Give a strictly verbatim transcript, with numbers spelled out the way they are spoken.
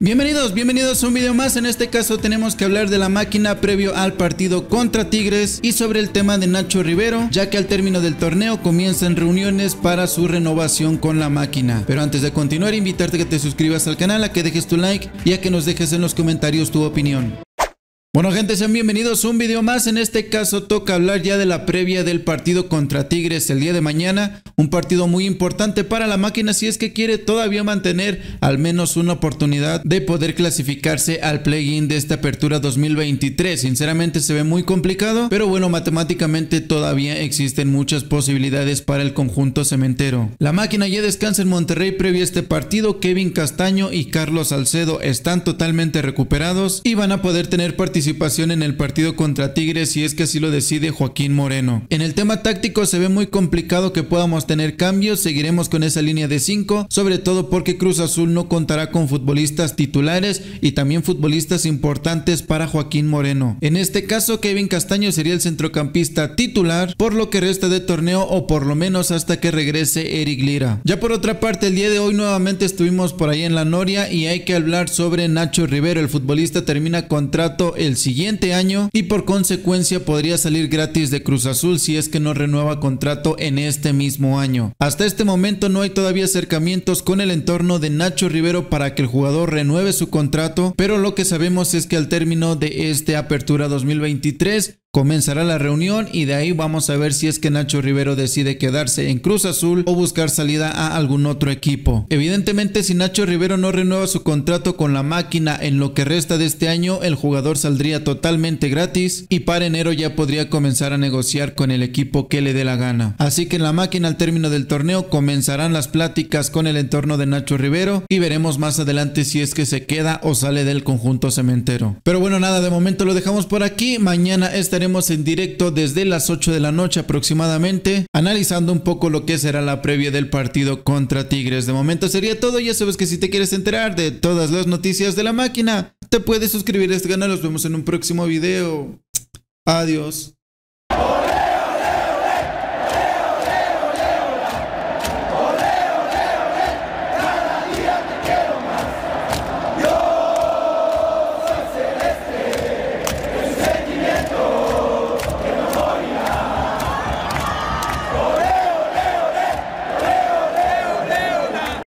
Bienvenidos, bienvenidos a un video más. En este caso tenemos que hablar de la máquina previo al partido contra Tigres y sobre el tema de Nacho Rivero, ya que al término del torneo comienzan reuniones para su renovación con la máquina. Pero antes de continuar, invitarte a que te suscribas al canal, a que dejes tu like y a que nos dejes en los comentarios tu opinión. Bueno gente, sean bienvenidos a un video más. En este caso toca hablar ya de la previa del partido contra Tigres el día de mañana. Un partido muy importante para la máquina si es que quiere todavía mantener al menos una oportunidad de poder clasificarse al play-in de esta apertura dos mil veintitrés. Sinceramente se ve muy complicado, pero bueno, matemáticamente todavía existen muchas posibilidades para el conjunto cementero. La máquina ya descansa en Monterrey previo a este partido. Kevin Castaño y Carlos Salcedo están totalmente recuperados y van a poder tener participación participación en el partido contra Tigres si es que así lo decide Joaquín Moreno. En el tema táctico se ve muy complicado que podamos tener cambios. Seguiremos con esa línea de cinco, sobre todo porque Cruz Azul no contará con futbolistas titulares y también futbolistas importantes para Joaquín Moreno. En este caso Kevin Castaño sería el centrocampista titular por lo que resta de torneo, o por lo menos hasta que regrese Eric Lira. Ya por otra parte, el día de hoy nuevamente estuvimos por ahí en la Noria y hay que hablar sobre Nacho Rivero. El futbolista termina contrato el siguiente año y por consecuencia podría salir gratis de Cruz Azul si es que no renueva contrato en este mismo año. Hasta este momento no hay todavía acercamientos con el entorno de Nacho Rivero para que el jugador renueve su contrato, pero lo que sabemos es que al término de esta apertura dos mil veintitrés comenzará la reunión y de ahí vamos a ver si es que Nacho Rivero decide quedarse en Cruz Azul o buscar salida a algún otro equipo. Evidentemente, si Nacho Rivero no renueva su contrato con la máquina en lo que resta de este año, el jugador saldría totalmente gratis y para enero ya podría comenzar a negociar con el equipo que le dé la gana. Así que en la máquina al término del torneo comenzarán las pláticas con el entorno de Nacho Rivero y veremos más adelante si es que se queda o sale del conjunto cementero. Pero bueno, nada, de momento lo dejamos por aquí. Mañana estaremos en directo desde las ocho de la noche aproximadamente, analizando un poco lo que será la previa del partido contra Tigres. De momento sería todo. Ya sabes que si te quieres enterar de todas las noticias de la máquina, te puedes suscribir a este canal. Nos vemos en un próximo video. Adiós.